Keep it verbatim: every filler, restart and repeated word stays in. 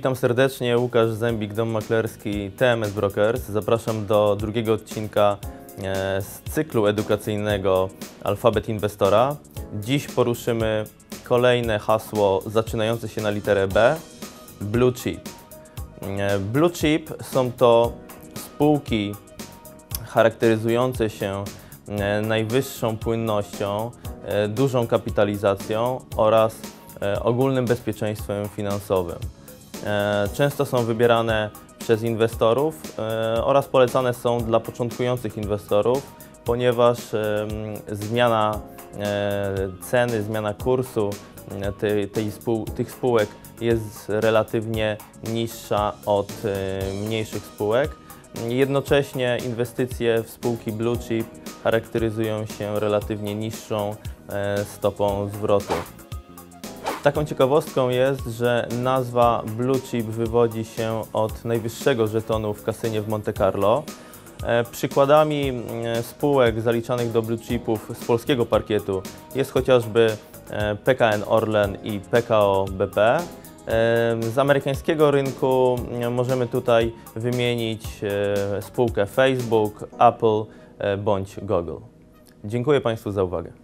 Witam serdecznie, Łukasz Zębik, dom maklerski T M S Brokers. Zapraszam do drugiego odcinka z cyklu edukacyjnego Alfabet Inwestora. Dziś poruszymy kolejne hasło zaczynające się na literę B, Blue Chip. Blue Chip są to spółki charakteryzujące się najwyższą płynnością, dużą kapitalizacją oraz ogólnym bezpieczeństwem finansowym. Często są wybierane przez inwestorów oraz polecane są dla początkujących inwestorów, ponieważ zmiana ceny, zmiana kursu tej, tej spół, tych spółek jest relatywnie niższa od mniejszych spółek. Jednocześnie inwestycje w spółki Blue Chip charakteryzują się relatywnie niższą stopą zwrotu. Taką ciekawostką jest, że nazwa Blue Chip wywodzi się od najwyższego żetonu w kasynie w Monte Carlo. Przykładami spółek zaliczanych do Blue Chipów z polskiego parkietu jest chociażby P K N Orlen i P K O B P. Z amerykańskiego rynku możemy tutaj wymienić spółkę Facebook, Apple bądź Google. Dziękuję Państwu za uwagę.